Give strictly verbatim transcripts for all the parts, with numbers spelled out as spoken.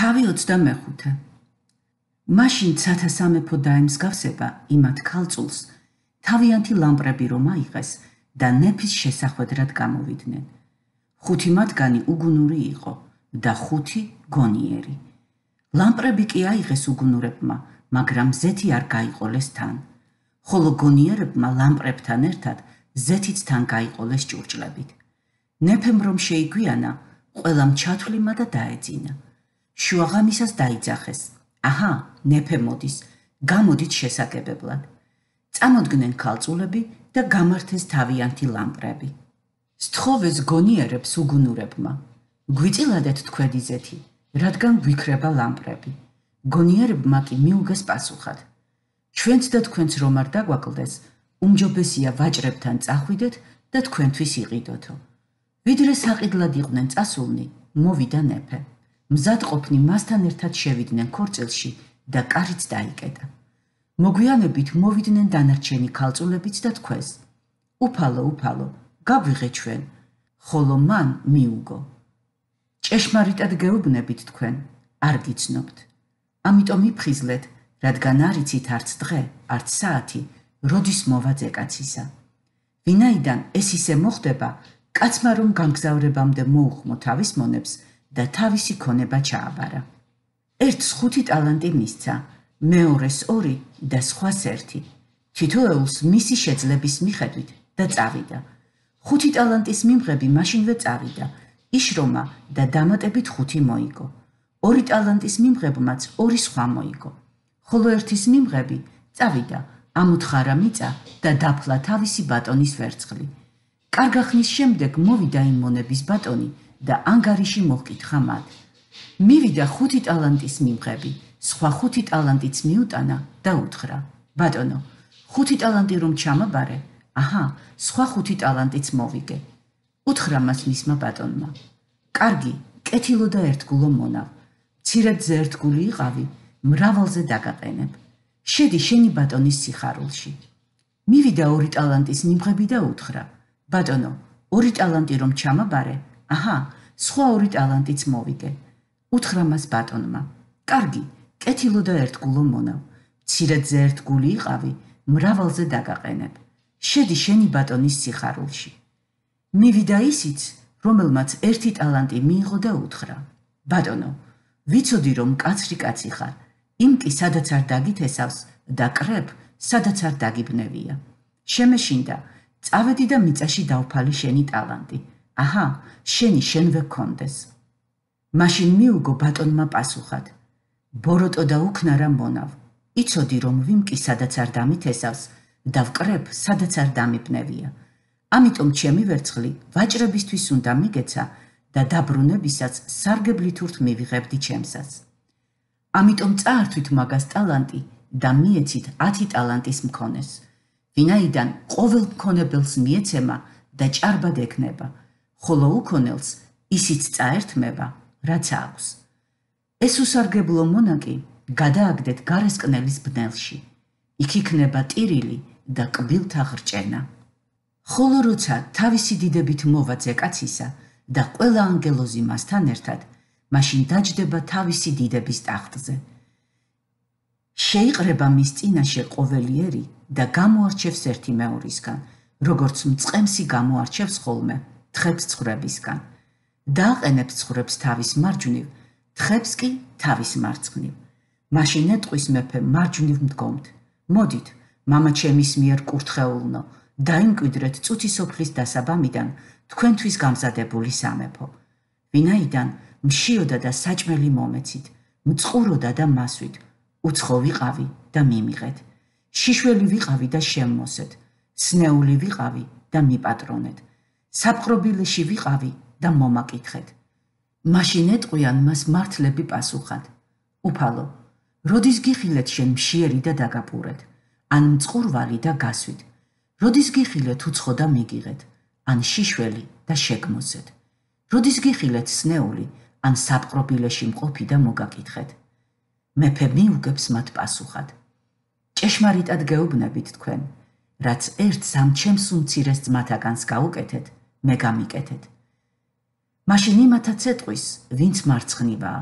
თავი ოცდამეხუთე. მაშინ ცათა სამეფო დაემსგავსება იმათ ქალწულს, თავიანთი ლამპრები რომ აიღეს და ნეფის შესახვედრად გამოვიდნენ. ხუთი მათგანი უგუნური იყო და ხუთი გონიერი. ლამპრები კი აიღეს უგუნურებმა, მაგრამ ზეთი არ გაიყოლეს თან, ხოლო გონიერებმა ლამპრებთან ერთად ზეთიც თან გაიყოლეს ჭურჭლებით. ნეფემ რომ შეიგვიანა, ყველამ ჩათვლიმა და დაეძინა. შუაღამისას დაიძახეს. აჰა, ნეფე მოდის, გამოდით შესაგებებლად. წამოდგნენ ქალწულები და გამართეს თავიანთი ლამპრები. სთხოვეს გონიერებს უგუნურებმა. გვიწილადეთ თქვენი ზეთი, რადგან გვიქრება ლამპრები. გონიერებმა კი მიუგეს პასუხად. ჩვენც და თქვენც რომ არ დაგვაკლდეს, უმჯობესია ვაჭრებთან წახვიდეთ და თქვენთვის იყიდოთო. ვიდრე საყიდლად იყვნენ წასულნი, მოვიდა ნეფე. მზადყოფნი მასთან ერთად შევიდნენ ქორწილში და კარიც დაიკეტა. მოგვიანებით მოვიდნენ დანარჩენი ქალწულებიც და თქვეს: უფალო, უფალო, გაგვიღე ჩვენ, ხოლო მან მიუგო. ჭეშმარიტად გეუბნებით თქვენ, არ გიცნობთ. ამიტომ იფხიზლეთ, რადგან არ იცით არც დღე, არც საათი, როდის მოვა ძეკაცისა. ვინაიდან ეს ისე მოხდება, კაცმა რომ გამგზავრებამდე მოუხმო თავის მონებს და თავისი ქონება ჩააბარა. ერთს ხუთი ტალანტი მისცა, მეორეს ორი და სხვას ერთი. თითოეულს მისი შეძლების მიხედვით და წავიდა. ხუთი ტალანტის მიმღები მაშინვე წავიდა, იშრომა და დამატებით ხუთი მოიგო. ორი ტალანტის მიმღებმაც ორი სხვა მოიგო. ხოლო ერთის მიმღები წავიდა, ამუთხარა მიწა და დაფლა თავისი ბატონის ვერცხლი. კარგახნის შემდეგ მოვიდა იმ მონების ბატონი და ანგარიში მოჰკითხა მათ. მივიდა ხუთი ტალანტის მიმღები, სხვა ხუთი ტალანტიც მიუტანა და უთხრა: ბატონო, ხუთი ტალანტი რომ ჩამაბარე, აჰა, სხვა ხუთი ტალანტიც მოვიგე. უთხრა მას მისმა ბატონმა: კარგი, კეთილო და ერთგულო მონავ, მცირედზე ერთგული იყავი, მრავალზე დაგაყენებ. შედი შენი ბატონის სიხარულში. მივიდა ორი ტალანტის მიმღები და უთხრა: ბატონო, ორი ტალანტი რომ ჩამაბარე, აჰა, სხვა ორი ტალანტიც მოვიგე. უთხრა მას ბატონმა: კარგი, კეთილო და ერთგულო მონავ, მცირედზე ერთგული იყავი, მრავალზე დაგაყენებ. შედი შენი ბატონის სიხარულში. მივიდა ისიც, რომელმაც ერთი ტალანტი მიიღო და უთხრა: ბატონო, ვიცოდი რომ კაცრი კაცი ხარ, იმ კი სადაც არ დაგითესავს და კრებ, სადაც არ დაგიბნევია. შემეშინდა, წავედი და მიწაში დავფალი შენი ტალანტი. აჰა, შენი შენვე გქონდეს. მაშინ მიუგო ბატონმა პასუხად: ბოროტო და უქნარა მონავ, იცოდი რომ ვიმკი სადაც არ დამითესავს და ვკრებ, სადაც არ დამიბნევია. ამიტომ ჩემი ვერცხლი ვაჭრებისთვის უნდა მიგეცა და დაბრუნებისაც სარგებლით ურთ მივიღებდი ჩემსაც. ამიტომ წაართვით მაგას ტალანტი და მიეცით ათი ტალანტის მქონეს. ვინაიდან ყოველ მქონებელს მიეცემა და ჭარბად ექნება, ხოლო უქონელს ისიც წაერთმება, რაც აქვს. ეს უსარგებლო მონა კი გადააგდეთ გარესკნელის ბნელში. იქ იქნება ტირილი და კბილთა ხრჭენა. ხოლო როცა თავისი დიდებით მოვა ძეკაცისა და ყველა ანგელოზი მასთან ერთად, მაშინ დაჯდება თავისი დიდების ტახტზე. შეიყრება მის წინაშე ყოველიერი და გამოარჩევს ერთი მეორისგან, როგორც მწყემსი გამოარჩევს ხოლმე თხებს ცხვრებისგან. დააყენებს ცხვრებს თავის მარჯვნივ, თხებს კი თავის მარცხნივ. მაშინ ეტყვის მეფემ მარჯვნივ მდგომთ: მოდით, მამა ჩემის მიერ კურთხეულნო, დაიმკვიდრეთ წუთი სოფლის დასაბამიდან თქვენთვის გამზადებული სამეფო. ვინაიდან მშიოდა და საჭმელი მომეცით, მწყუროდა და მასვით, უცხო ვიყავი და მიმიღეთ. შიშველი ვიყავი და შემმოსეთ, სნეული ვიყავი და მიპატრონეთ. საპყრობილეში ვიყავი და მომაკითხეთ. მაშინ ეტყვიან მას მართლები პასუხად: უფალო, როდის გიხილეთ შენ მშიერი და დაგაპურეთ, ან მწყურვალი და გასვით? როდის გიხილეთ უცხო და მიგიღეთ, ან შიშველი და შეგმოსეთ? როდის გიხილეთ სნეული, ან საპყრობილეში მყოფი და მოგაკითხეთ? მეფე მიუგებს მათ პასუხად: ჭეშმარიტად გეუბნებით თქვენ, რაც ერთს ამ ჩემს უმცირეს ძმათაგანს გაუკეთეთ, მე გამიკეთეთ. მაშინ იმათაც ეტყვის, ვინც მარცხნივაა,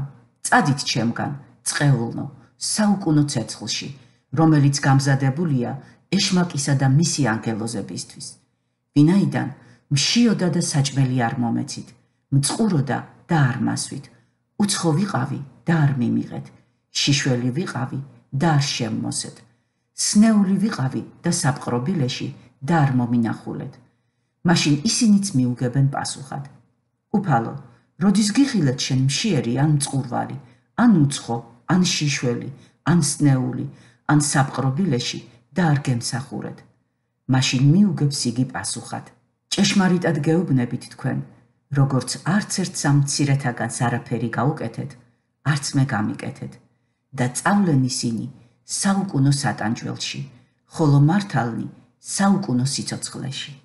წადით ჩემგან, წყეულნო, საუკუნო ცეცხლში, რომელიც გამზადებულია ეშმაკისა და მისი ანგელოზებისთვის. ვინაიდან მშიოდა და საჭმელი არ მომეცით, მწყუროდა და არ მასვით, უცხო ვიყავი და არ მიმიღეთ, შიშველი ვიყავი და არ შემმოსეთ, სნეული ვიყავი და საპყრობილეში და არ მომინახულეთ. მაშინ ისინიც მიუგებენ პასუხად. უფალო, როდის გიხილეთ შენ მშიერი ან მწყურვალი, ან უცხო, ან შიშველი, ან სნეული, ან საპყრობილეში და არ გემსახურეთ. მაშინ მიუგებს იგი პასუხად. ჭეშმარიტად გეუბნებით თქვენ, როგორც არც ერთ სამცირეთაგანს არაფერი გაუკეთეთ, არც მე გამიკეთეთ და წავლენ ისინი საუკუნო სატანჯველში, ხოლო მართალნი საუკუნო სიცოცხლეში.